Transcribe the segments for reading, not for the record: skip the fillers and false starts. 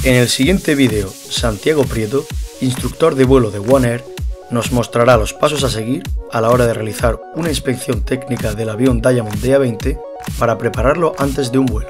En el siguiente vídeo, Santiago Prieto, instructor de vuelo de One Air, nos mostrará los pasos a seguir a la hora de realizar una inspección técnica del avión Diamond DA-20 para prepararlo antes de un vuelo.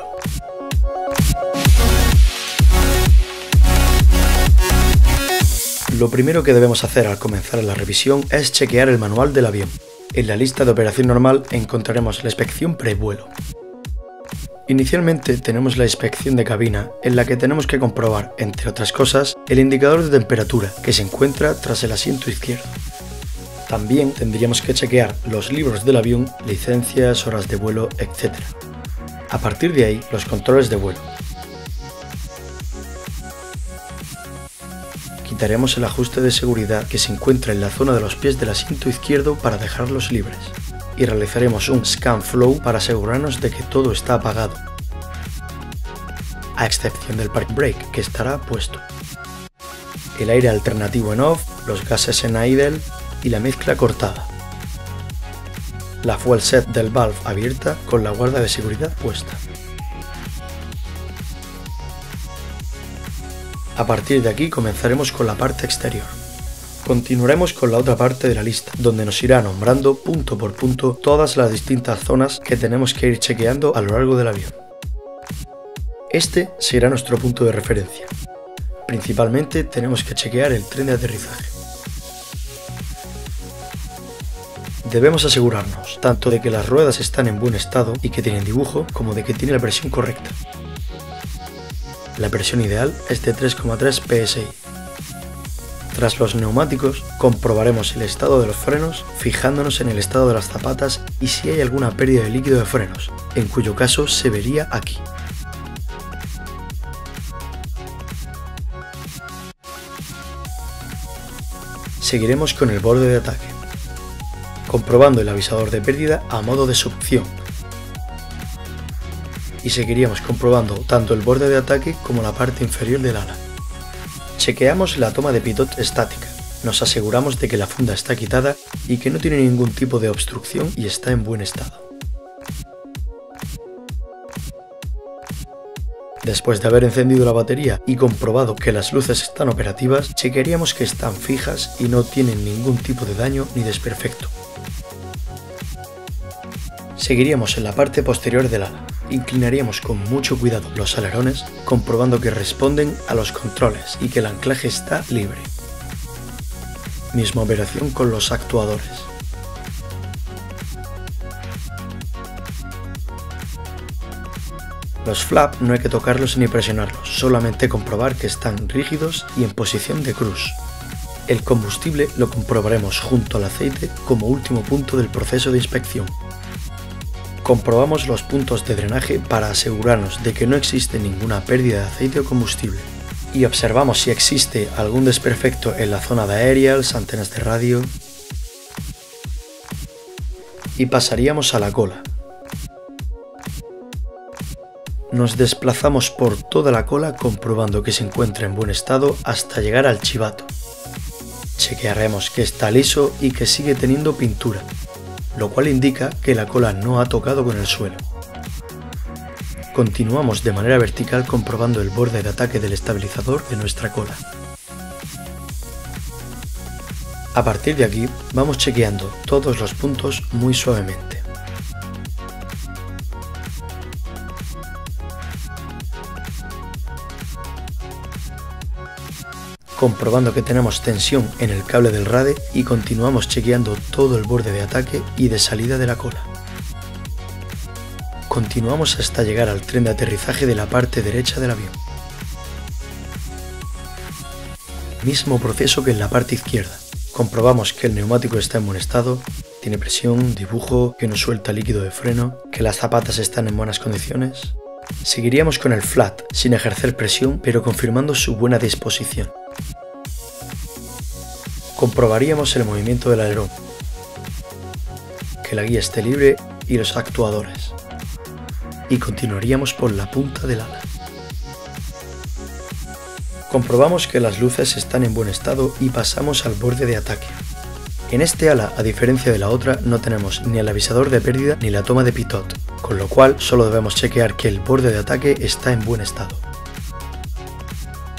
Lo primero que debemos hacer al comenzar la revisión es chequear el manual del avión. En la lista de operación normal encontraremos la inspección prevuelo. Inicialmente tenemos la inspección de cabina, en la que tenemos que comprobar, entre otras cosas, el indicador de temperatura, que se encuentra tras el asiento izquierdo. También tendríamos que chequear los libros del avión, licencias, horas de vuelo, etc. A partir de ahí, los controles de vuelo. Quitaremos el ajuste de seguridad que se encuentra en la zona de los pies del asiento izquierdo para dejarlos libres. Y realizaremos un scan flow para asegurarnos de que todo está apagado, a excepción del park brake, que estará puesto, el aire alternativo en off, los gases en idle y la mezcla cortada, la fuel set del valve abierta con la guarda de seguridad puesta. A partir de aquí comenzaremos con la parte exterior. Continuaremos con la otra parte de la lista, donde nos irá nombrando punto por punto todas las distintas zonas que tenemos que ir chequeando a lo largo del avión. Este será nuestro punto de referencia. Principalmente tenemos que chequear el tren de aterrizaje. Debemos asegurarnos tanto de que las ruedas están en buen estado y que tienen dibujo, como de que tiene la presión correcta. La presión ideal es de 3,3 psi. Tras los neumáticos, comprobaremos el estado de los frenos fijándonos en el estado de las zapatas y si hay alguna pérdida de líquido de frenos, en cuyo caso se vería aquí. Seguiremos con el borde de ataque, comprobando el avisador de pérdida a modo de succión. Y seguiríamos comprobando tanto el borde de ataque como la parte inferior del ala. Chequeamos la toma de pitot estática, nos aseguramos de que la funda está quitada y que no tiene ningún tipo de obstrucción y está en buen estado. Después de haber encendido la batería y comprobado que las luces están operativas, chequearíamos que están fijas y no tienen ningún tipo de daño ni desperfecto. Seguiríamos en la parte posterior del ala. Inclinaríamos con mucho cuidado los alerones, comprobando que responden a los controles y que el anclaje está libre. Misma operación con los actuadores. Los flaps no hay que tocarlos ni presionarlos, solamente comprobar que están rígidos y en posición de cruise. El combustible lo comprobaremos junto al aceite como último punto del proceso de inspección. Comprobamos los puntos de drenaje para asegurarnos de que no existe ninguna pérdida de aceite o combustible. Y observamos si existe algún desperfecto en la zona de aerials, antenas de radio. Y pasaríamos a la cola. Nos desplazamos por toda la cola comprobando que se encuentra en buen estado hasta llegar al chivato. Chequearemos que está liso y que sigue teniendo pintura, lo cual indica que la cola no ha tocado con el suelo. Continuamos de manera vertical comprobando el borde de ataque del estabilizador de nuestra cola. A partir de aquí vamos chequeando todos los puntos muy suavemente. Comprobando que tenemos tensión en el cable del rade y continuamos chequeando todo el borde de ataque y de salida de la cola. Continuamos hasta llegar al tren de aterrizaje de la parte derecha del avión. Mismo proceso que en la parte izquierda. Comprobamos que el neumático está en buen estado, tiene presión, dibujo, que no suelta líquido de freno, que las zapatas están en buenas condiciones. Seguiríamos con el flat, sin ejercer presión, pero confirmando su buena disposición. Comprobaríamos el movimiento del alerón, que la guía esté libre y los actuadores. Y continuaríamos por la punta del ala. Comprobamos que las luces están en buen estado y pasamos al borde de ataque. En este ala, a diferencia de la otra, no tenemos ni el avisador de pérdida ni la toma de pitot, con lo cual solo debemos chequear que el borde de ataque está en buen estado.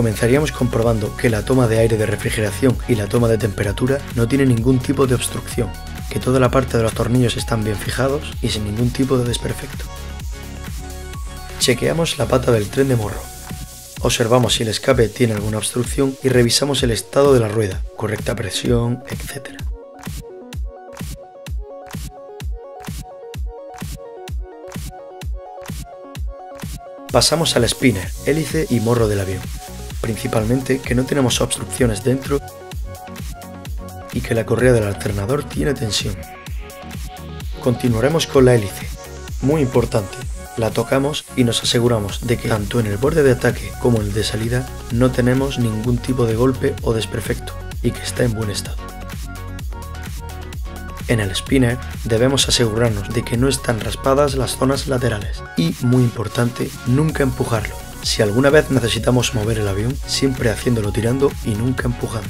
Comenzaríamos comprobando que la toma de aire de refrigeración y la toma de temperatura no tiene ningún tipo de obstrucción, que toda la parte de los tornillos están bien fijados y sin ningún tipo de desperfecto. Chequeamos la pata del tren de morro. Observamos si el escape tiene alguna obstrucción y revisamos el estado de la rueda, correcta presión, etc. Pasamos al spinner, hélice y morro del avión. Principalmente que no tenemos obstrucciones dentro y que la correa del alternador tiene tensión. Continuaremos con la hélice. Muy importante, la tocamos y nos aseguramos de que tanto en el borde de ataque como en el de salida no tenemos ningún tipo de golpe o desperfecto y que está en buen estado. En el spinner debemos asegurarnos de que no están raspadas las zonas laterales y, muy importante, nunca empujarlo. Si alguna vez necesitamos mover el avión, siempre haciéndolo tirando y nunca empujando.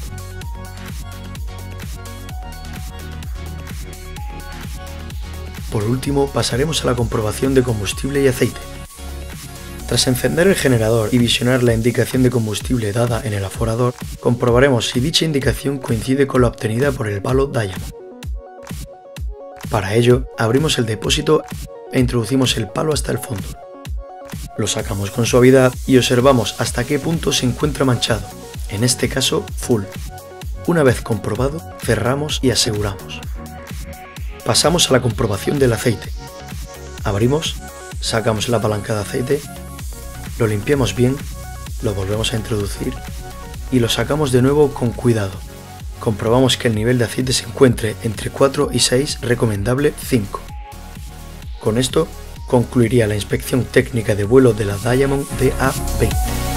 Por último, pasaremos a la comprobación de combustible y aceite. Tras encender el generador y visionar la indicación de combustible dada en el aforador, comprobaremos si dicha indicación coincide con la obtenida por el palo Diamond. Para ello, abrimos el depósito e introducimos el palo hasta el fondo. Lo sacamos con suavidad y observamos hasta qué punto se encuentra manchado, en este caso full. Una vez comprobado, cerramos y aseguramos. Pasamos a la comprobación del aceite. Abrimos, sacamos la palanca de aceite, lo limpiamos bien, lo volvemos a introducir y lo sacamos de nuevo con cuidado. Comprobamos que el nivel de aceite se encuentre entre 4 y 6, recomendable 5. Con esto concluiría la inspección técnica de vuelo de la Diamond DA20.